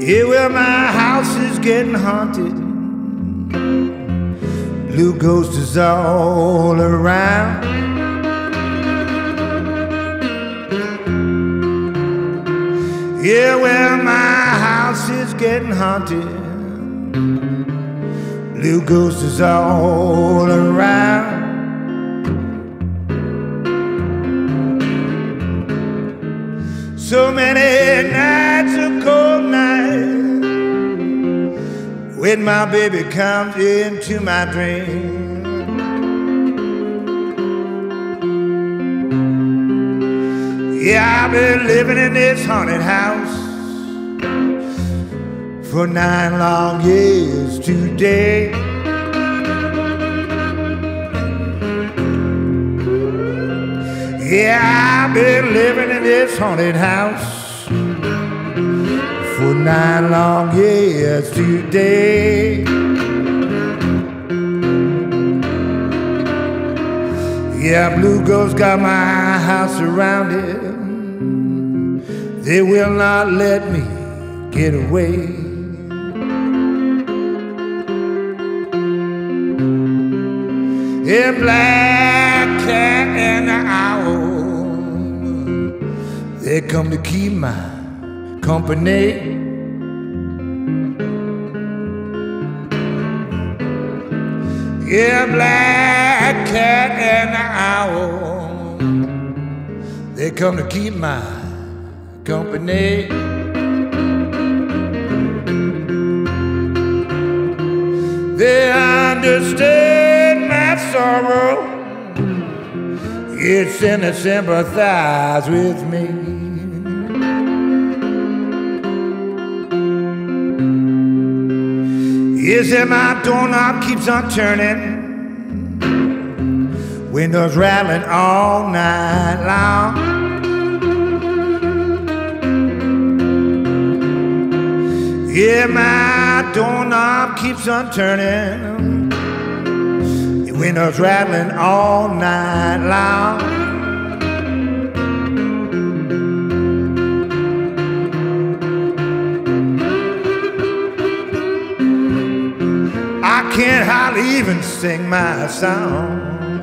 Yeah, well, my house is getting haunted. Blue ghosts is all around. Yeah, well, my house is getting haunted. Blue ghosts is all around. So many nights, a cold night, when my baby comes into my dream. Yeah, I've been living in this haunted house for 9 long years today. Yeah, I've been living in this haunted house for 9 long years today. Yeah, blue ghosts got my house surrounded. They will not let me get away. Yeah, black cat and the owl, they come to keep my company. Yeah, black cat and the owl, they come to keep my company. They understand my sorrow. It's in to sympathize with me. Yes, and my doorknob keeps on turning, windows rattling all night long. Yeah, my doorknob keeps on turning, windows rattling all night long. I can't hardly even sing my song.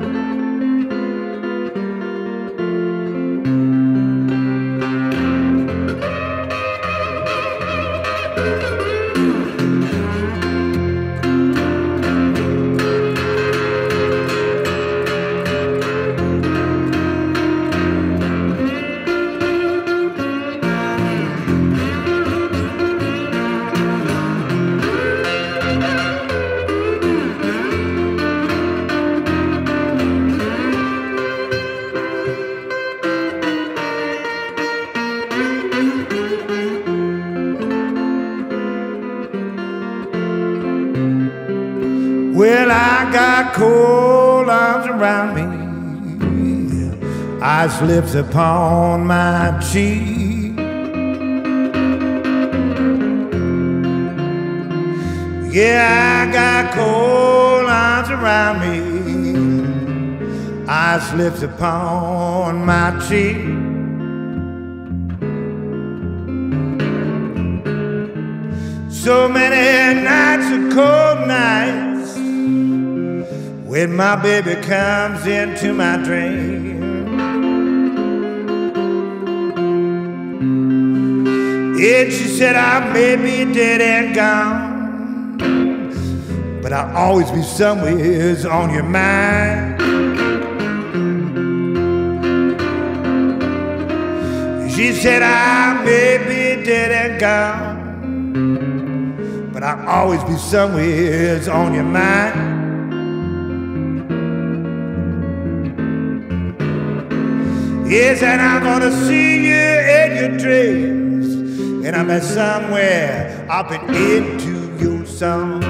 Well, I got cold arms around me, ice lips upon my cheek. Yeah, I got cold arms around me, ice lips upon my cheek. So many nights, a cold night, when my baby comes into my dream. And she said I may be dead and gone, but I'll always be somewhere on your mind. She said I may be dead and gone, but I'll always be somewhere on your mind. Yes, and I'm gonna see you in your dreams, and I'm somewhere up and into your song.